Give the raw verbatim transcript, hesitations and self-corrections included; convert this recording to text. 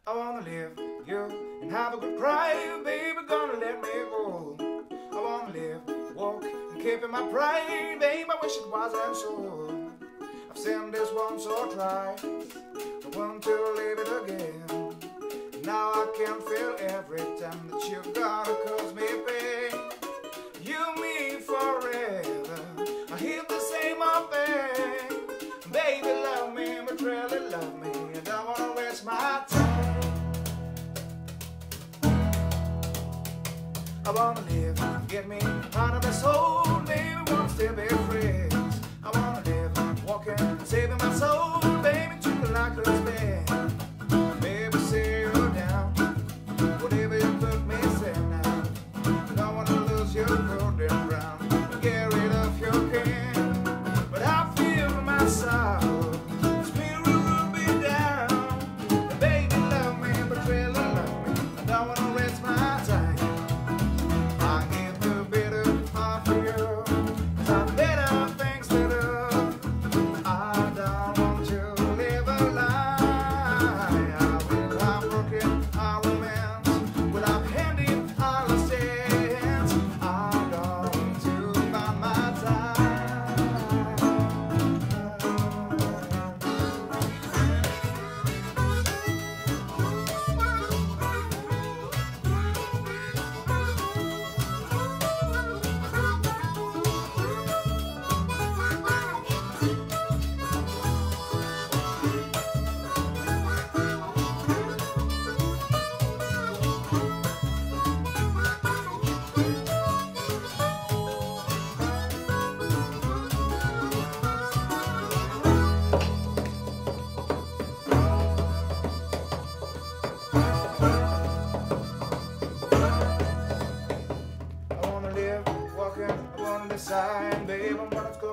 I wanna live with you and have a good cry. Baby, gonna let me go. I wanna live, walk, and keep in my pride. Babe, I wish it wasn't so. I've seen this once or twice. I want to live it again. Now I can feel every time that you gotta cause me pain. You, me forever. I hear the same old thing. Baby, love me, but really love me. I don't wanna waste my time. I wanna live, get me out of this hole. Baby, wanna still be friends. I wanna live, walking, saving my soul. Baby, treat me like a spin. Baby, settle down. Whatever you put me, say now. Don't wanna lose your golden brown. Get rid of your kin. But I feel myself. Spirit will be down. Baby, love me, but really love me. I don't wanna waste my time. I give the bitter heart for you. Cause I've better things to do. I don't want to live a lie. I will have broken our romance. Will have ended our sins. I don't want to buy my time. I wanna live, walking, I wanna decide, babe, I'm gonna go